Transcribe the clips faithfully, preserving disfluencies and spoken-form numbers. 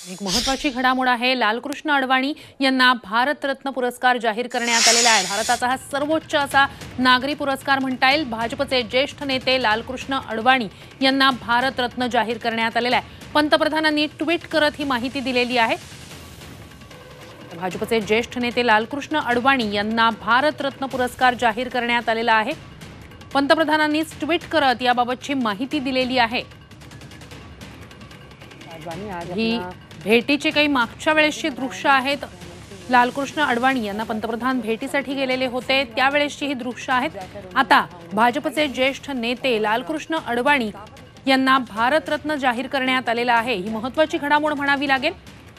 एक महत्त्वाची घडामोड आहे। लालकृष्ण अडवाणी यांना भारतरत्न पुरस्कार जाहीर करण्यात आलेला आहे। भारताचा हा सर्वोच्च असा नागरी पुरस्कार म्हणता येईल। भाजपचे ज्येष्ठ नेते लालकृष्ण अडवाणी यांना भारतरत्न जाहीर करण्यात आलेला आहे। पंतप्रधानांनी ट्विट करत ही माहिती दिलेली आहे। भाजपचे ज्येष्ठ नेते लालकृष्ण अडवाणी यांना भारतरत्न पुरस्कार जाहीर करण्यात आलेला आहे। पंतप्रधानांनी ट्विट करत याबाबतची माहिती दिलेली आहे। ही भेटीचे काही मागच्या वेळेसची दृश्य आहेत। लालकृष्ण अडवाणी यांना पंतप्रधान भेटीसाठी गेलेले होते, त्यावेळेसची ही दृश्य आहेत। आता भाजपचे ज्येष्ठ नेते लालकृष्ण अडवाणी यांना भारतरत्न जाहीर करण्यात आलेला आहे। ही महत्त्वाची घडामोड म्हणावी लागेल।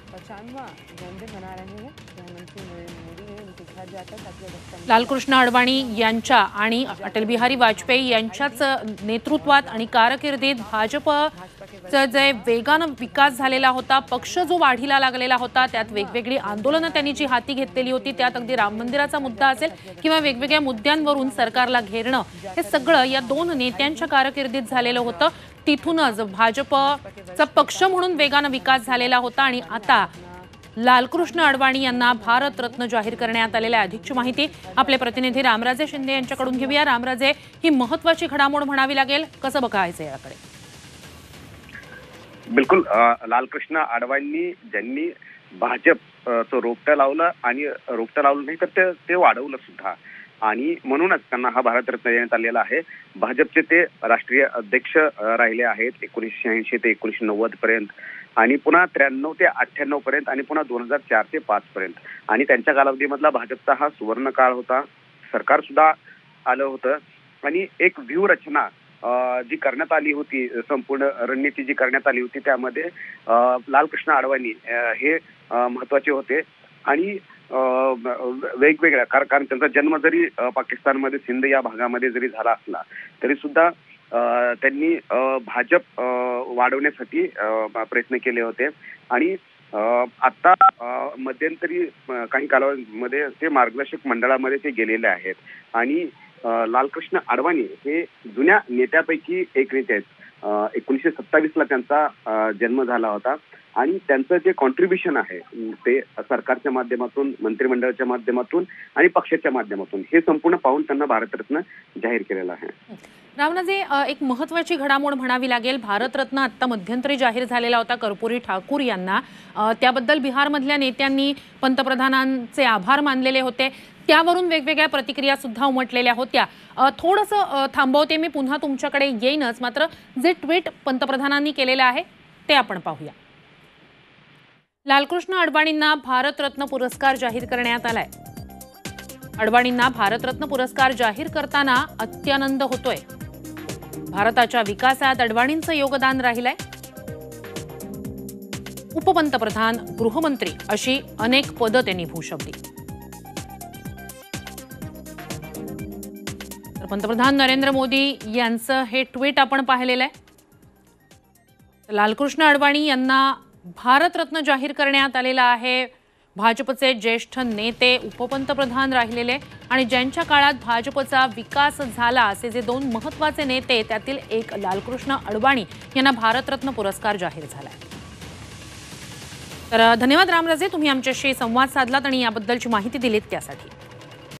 लालकृष्ण अडवाणी यांच्या आणि अटल बिहारी वाजपेयी यांच्याच नेतृत्वात आणि कारकिर्दीत भाजपचा जे वेगानं विकास झालेला होता, पक्ष जो वाढीला लागलेला होता, त्यात वेगवेगळी आंदोलनं त्यांनी जी हाती घेतलेली होती, त्यात अगदी राम मंदिराचा मुद्दा असेल किंवा वेगवेगळ्या मुद्द्यांवरून सरकारला घेरणं, हे सगळं या दोन नेत्यांच्या कारकिर्दीत झालेलं होतं। तिथूनच भाजपचा पक्ष म्हणून वेगानं विकास झालेला होता आणि आता लालकृष्ण अडवाणी यांना भारतरत्न जाहीर करण्यात आलेल्या आहे। अधिकची माहिती आपले प्रतिनिधी रामराजे शिंदे यांच्याकडून घेऊया। रामराजे, ही महत्त्वाची घडामोड म्हणावी लागेल, कसं बघायचं याकडे? बिलकुल, लालकृष्ण अडवाणी ज्यांनी भाजपचं रोपटं लावलं आणि रोपटं लावलं नाही तर ते ते वाढवलं सुद्धा, आणि म्हणूनच त्यांना हा भारतरत्न देण्यात आलेला आहे। भाजपचे ते राष्ट्रीय अध्यक्ष राहिले आहेत एकोणीसशे शहाऐंशी ते एकोणीसशे नव्वद पर्यंत, आणि पुन्हा त्र्याण्णव ते अठ्ठ्याण्णव पर्यंत, आणि पुन्हा दोन हजार चार ते पाच पर्यंत, आणि त्यांच्या कालावधीमधला भाजपचा हा सुवर्ण काळ होता। सरकार सुद्धा आलं होतं आणि एक व्यूहरचना जी करण्यात आली होती, संपूर्ण रणनीती जी करण्यात आली होती, त्यामध्ये लालकृष्ण अडवाणी हे महत्त्वाचे होते। आणि वेगवेगळ्या कारण त्यांचा जन्म जरी पाकिस्तानमध्ये सिंध या भागामध्ये जरी झाला असला तरी सुद्धा त्यांनी भाजप वाढवण्यासाठी प्रयत्न केले होते। आणि आता मध्यंतरी काही कालावधीमध्ये ते मार्गदर्शक मंडळामध्ये ते गेलेले आहेत, आणि लालकृष्ण अडवाणी हे जुन्या नेत्यापैकी एक नेते आहेत। एकोणीसशे सत्तावीस ला त्यांचा जन्म झाला होता, आणि त्यांचं जे कॉन्ट्रीब्युशन आहे ते सरकारच्या माध्यमातून, मंत्रिमंडळाच्या माध्यमातून आणि पक्षाच्या माध्यमातून हे संपूर्ण पाहून त्यांना भारतरत्न जाहीर केलेला आहे। रामराजे, एक महत्त्वाची घडामोड म्हणावी लागेल। भारतरत्न आता मध्यंतरी जाहीर झालेला होता कर्पूरी ठाकूर यांना, त्याबद्दल बिहारमधल्या नेत्यांनी पंतप्रधानांचे आभार मानलेले होते, त्यावरून वेगवेगळ्या प्रतिक्रिया सुद्धा उमटलेल्या होत्या। थोडंसं थांबवते मी, पुन्हा तुमच्याकडे येईनच, मात्र जे ट्विट पंतप्रधानांनी केलेलं आहे ते आपण पाहूया। लालकृष्ण अडवाणींना भारतरत्न पुरस्कार जाहीर करण्यात आलाय। अडवाणींना भारतरत्न पुरस्कार जाहीर करताना अत्यानंद होतोय। भारताच्या विकासात अडवाणींचं योगदान राहिलंय। उपपंतप्रधान, गृहमंत्री अशी अनेक पदं त्यांनी भूषवली। तर पंतप्रधान नरेंद्र मोदी यांचं हे ट्विट आपण पाहिलेलं आहे। लालकृष्ण अडवाणी यांना भारतरत्न जाहीर करण्यात आलेला आहे। भाजपचे ज्येष्ठ नेते, उपपंतप्रधान राहिलेले आणि ज्यांच्या काळात भाजपचा विकास झाला असे जे दोन महत्त्वाचे नेते, त्यातील एक लालकृष्ण अडवाणी यांना भारतरत्न पुरस्कार जाहीर झाला। तर धन्यवाद रामराजे, तुम्ही आमच्याशी संवाद साधलात आणि याबद्दलची माहिती दिलीत त्यासाठी।